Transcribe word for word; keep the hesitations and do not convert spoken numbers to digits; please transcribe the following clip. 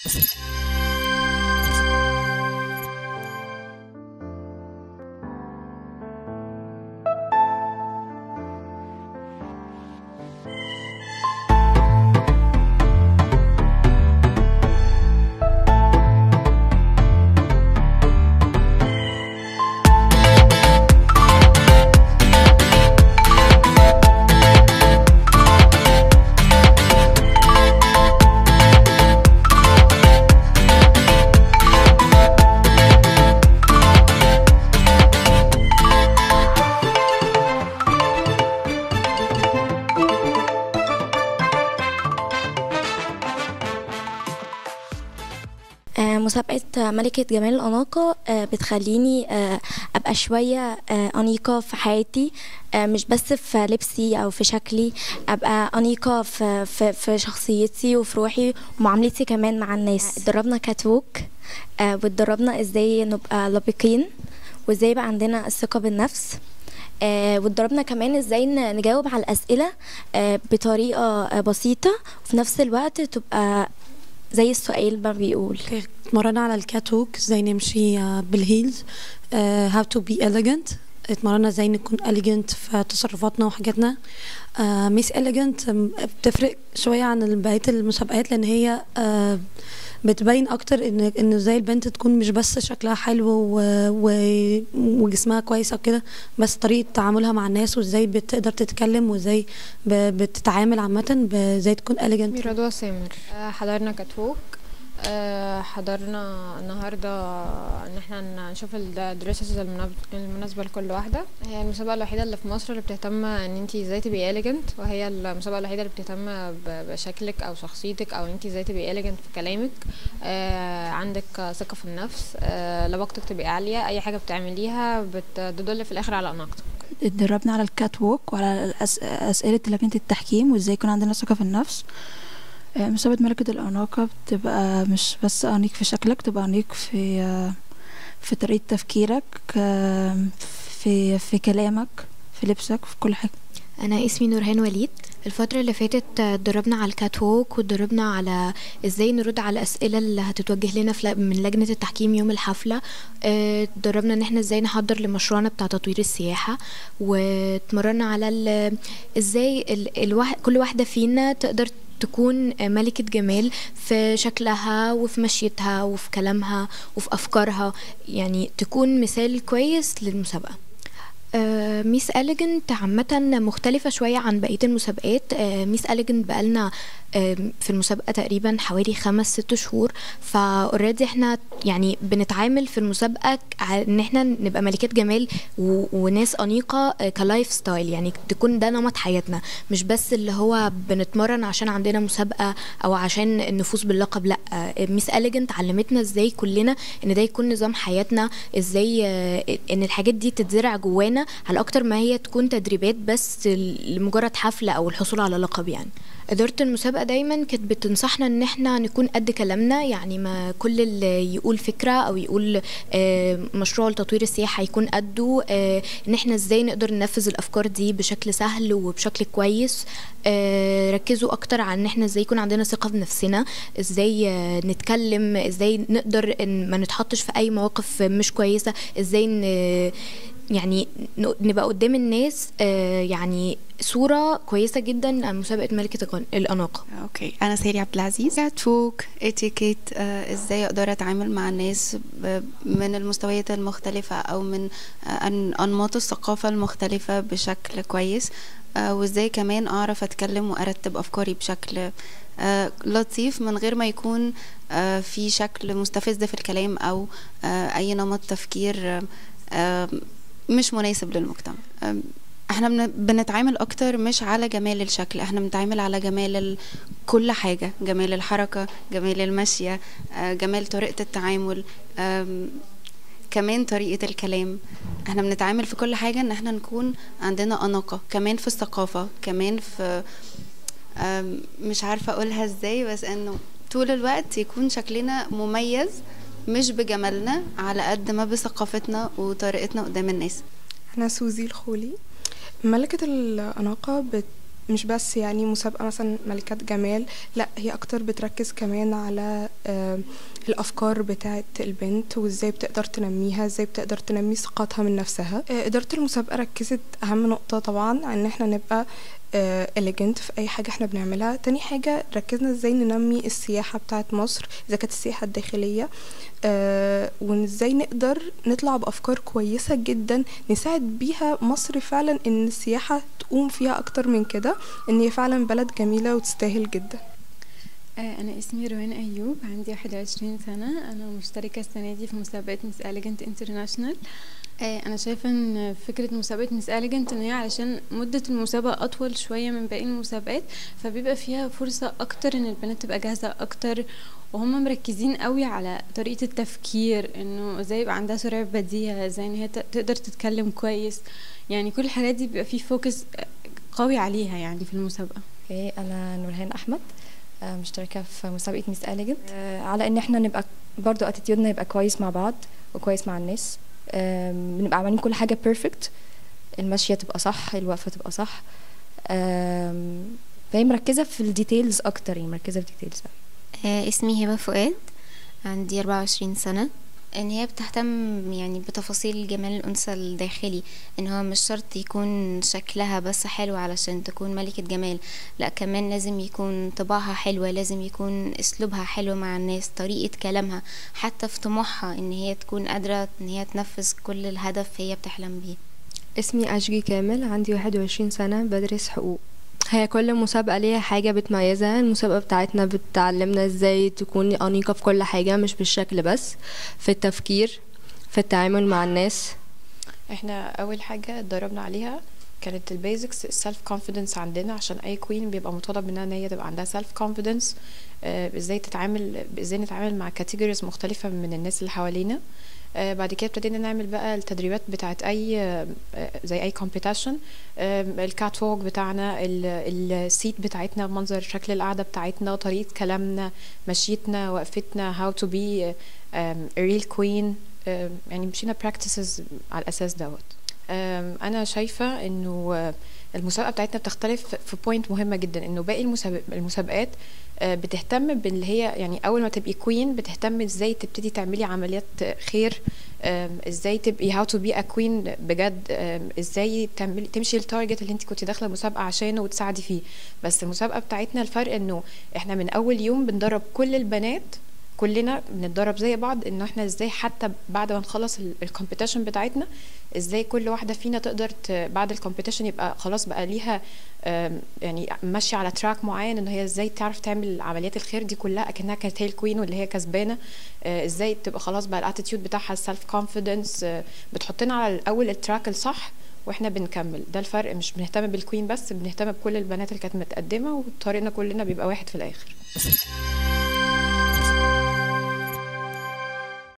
مسابقة ملكة جمال الأناقة بتخليني أبقى شوية أنيقة في حياتي، مش بس في لبسي أو في شكلي، أبقى أنيقة في, في, في شخصيتي وفي روحي ومعاملتي كمان مع الناس. اتدربنا كاتوك واتدربنا إزاي نبقى لبقين وإزاي يبقى عندنا الثقة بالنفس، واتدربنا كمان ازاي نجاوب على الأسئلة بطريقة بسيطة وفي نفس الوقت تبقى زي السؤال ما بيقول. اتمرنا على الكاتوك ازاي نمشي بالهيلز، how to be elegant. اتمرنا ازاي نكون elegant في تصرفاتنا وحاجاتنا. ميس elegant بتفرق شوية عن بقية المسابقات لان هي بتبين اكتر ان ان ازاي البنت تكون مش بس شكلها حلو وجسمها كويس او كده، بس طريقه تعاملها مع الناس وازاي بتقدر تتكلم وازاي بتتعامل عامه، ازاي تكون اليجنت. ميرادوا سامر. حضرنا كاتوك، حضرنا النهارده ان احنا نشوف الدريسز المناسبه لكل واحده. هي المسابقه الوحيده اللي في مصر اللي بتهتم ان انت ازاي تبقي اليجنت، وهي المسابقه الوحيده اللي بتهتم بشكلك او شخصيتك او انت ازاي تبقي اليجنت في كلامك، آه عندك ثقه في النفس، آه لباقتك تبقي عاليه، اي حاجه بتعمليها بتدل في الاخر على اناقتك. اتدربنا على الكات ووك وعلى اسئله لجنه التحكيم وازاي يكون عندنا ثقه في النفس. مسابقة ملكة الأناقة بتبقى مش بس أنيق في شكلك، تبقى أنيق في في طريقة تفكيرك، في في كلامك، في لبسك، في كل حاجة. أنا اسمي نورهان وليد. الفترة اللي فاتت اتدربنا على الكات ووك واتدربنا على ازاي نرد على الأسئلة اللي هتتوجه لنا من لجنة التحكيم يوم الحفلة. اتدربنا ان احنا ازاي نحضر لمشروعنا بتاع تطوير السياحة، واتمرنا على ازاي الواحد كل واحدة فينا تقدر تكون ملكة جمال في شكلها وفي مشيتها وفي كلامها وفي أفكارها، يعني تكون مثال كويس للمسابقة. آه ميس إليجنت عامة مختلفة شوية عن بقية المسابقات. آه ميس إليجنت بقالنا آه في المسابقة تقريبا حوالي خمس ست شهور، فاوريدي احنا يعني بنتعامل في المسابقة ان احنا نبقى ملكات جمال وناس أنيقة آه كلايف ستايل، يعني تكون ده نمط حياتنا، مش بس اللي هو بنتمرن عشان عندنا مسابقة او عشان نفوز باللقب. لا، آه ميس إليجنت علمتنا ازاي كلنا ان ده يكون نظام حياتنا، ازاي آه ان الحاجات دي تتزرع جوانا على اكتر ما هي تكون تدريبات بس لمجرد حفلة او الحصول على لقب. يعني إدارة المسابقة دايما كانت بتنصحنا ان احنا نكون قد كلامنا، يعني ما كل اللي يقول فكرة او يقول مشروع لتطوير السياحة يكون قده، ان احنا ازاي نقدر ننفذ الافكار دي بشكل سهل وبشكل كويس. ركزوا اكتر على ان احنا ازاي يكون عندنا ثقة بنفسنا، ازاي نتكلم، ازاي نقدر ان ما نتحطش في اي مواقف مش كويسة، ازاي يعني نبقى قدام الناس يعني صورة كويسة جدا عن مسابقة ملكة الأناقة. اوكي، أنا سيري عبد العزيز. كاتوك اتيكيت، آه ازاي أقدر أتعامل مع الناس من المستويات المختلفة أو من آه أنماط الثقافة المختلفة بشكل كويس، آه وازاي كمان أعرف أتكلم وأرتب أفكاري بشكل آه لطيف من غير ما يكون آه في شكل مستفز في الكلام أو آه أي نمط تفكير آه مش مناسب للمجتمع. احنا بنتعامل اكتر مش على جمال الشكل، احنا بنتعامل على جمال كل حاجة، جمال الحركة، جمال المشية، جمال طريقة التعامل، كمان طريقة الكلام. احنا بنتعامل في كل حاجة ان احنا نكون عندنا أناقة، كمان في الثقافة، كمان في مش عارفة اقولها ازاي، بس انه طول الوقت يكون شكلنا مميز مش بجمالنا على قد ما بثقافتنا وطريقتنا قدام الناس. أنا سوزي الخولي. ملكة الأناقة مش بس يعني مسابقة مثلا ملكات جمال، لا هي اكتر بتركز كمان على آه، الافكار بتاعت البنت وازاي بتقدر تنميها، ازاي بتقدر تنمي ثقتها من نفسها. آه، ادارة المسابقة ركزت اهم نقطة طبعا ان احنا نبقى إليجنت في اي حاجة احنا بنعملها. تاني حاجة ركزنا ازاي ننمي السياحة بتاعت مصر اذا كانت السياحة الداخلية، آه وازاي نقدر نطلع بافكار كويسة جدا نساعد بيها مصر فعلا ان السياحة تقوم فيها اكتر من كده، ان هي فعلا بلد جميلة وتستاهل جدا. أنا اسمي روان أيوب، عندي واحد وعشرين سنة. أنا مشتركة السنة دي في مسابقة مس إليجنت انترناشونال. أنا شايفة إن فكرة مسابقة مس إليجنت إن هي علشان مدة المسابقة أطول شوية من باقي المسابقات، فبيبقى فيها فرصة أكتر إن البنات تبقى جاهزة أكتر، وهم مركزين قوي على طريقة التفكير، إنه إزاي يبقى عندها سرعة بديهة، إزاي إن هي تقدر تتكلم كويس. يعني كل الحاجات دي بيبقى فيه فوكس قوي عليها يعني في المسابقة. أنا نورهان أحمد، مشتركة في مسابقة ميس إليجنت، على ان احنا نبقى برضو اتيتيودنا يبقى كويس مع بعض وكويس مع الناس، بنبقى عاملين كل حاجة بيرفكت، المشية تبقى صح، الوقفة تبقى صح، فهي مركزة في الديتيلز اكتر، يعني مركزة في الديتيلز. اسمي هبة فؤاد، عندي أربعة وعشرين سنة. ان هي بتهتم يعني بتفاصيل جمال الانثى الداخلي، ان هو مش شرط يكون شكلها بس حلو علشان تكون ملكة جمال، لا كمان لازم يكون طباعها حلوة، لازم يكون اسلوبها حلو مع الناس، طريقة كلامها، حتى في طموحها ان هي تكون قادرة ان هي تنفذ كل الهدف هي بتحلم بيه. اسمي أشجي كامل، عندي واحد وعشرين سنة، بدرس حقوق. هي كل مسابقة ليها حاجة بتميزها. المسابقة بتاعتنا بتعلمنا ازاي تكوني أنيقة في كل حاجة، مش بالشكل بس، في التفكير، في التعامل مع الناس. احنا اول حاجة اتدربنا عليها كانت البيزكس، السلف كونفيدنس عندنا، عشان اي كوين بيبقى مطالب منها ان هي تبقى عندها سلف كونفيدنس، ازاي تتعامل، ازاي نتعامل مع كاتيجوريز مختلفة من الناس اللي حوالينا. آه بعد كده ابتدينا نعمل بقى التدريبات بتاعت اي آه زي اي كومبيتيشن، آه الكات ووك بتاعنا، السيت بتاعتنا، منظر شكل القعده بتاعتنا، طريقه كلامنا، مشيتنا، وقفتنا، how to be a real queen. آه يعني مشينا practices على الاساس دوت. آه انا شايفه انه المسابقه بتاعتنا بتختلف في بوينت مهمه جدا، انه باقي المسابق المسابقات بتهتم باللي هي يعني اول ما تبقي كوين بتهتم ازاي تبتدي تعملي عمليات خير، ازاي تبقي هاو تو بي ا كوين بجد، ازاي تعملي تمشي التارجت اللي انت كنتي داخله المسابقه عشانه وتساعدي فيه. بس المسابقه بتاعتنا الفرق انه احنا من اول يوم بندرب كل البنات، كلنا بنتدرب زي بعض، انه احنا ازاي حتى بعد ما نخلص الكومبيتيشن بتاعتنا ازاي كل واحده فينا تقدر بعد الكومبيتيشن يبقى خلاص بقى ليها يعني ماشيه على تراك معين، ان هي ازاي تعرف تعمل عمليات الخير دي كلها اكنها كانت هي الكوين واللي هي كسبانه، ازاي تبقى خلاص بقى الاتيتيود بتاعها السلف كونفيدنس، بتحطنا على الاول التراك الصح واحنا بنكمل. ده الفرق، مش بنهتم بالكوين بس، بنهتم بكل البنات اللي كانت متقدمه، وطريقنا كلنا بيبقى واحد في الاخر.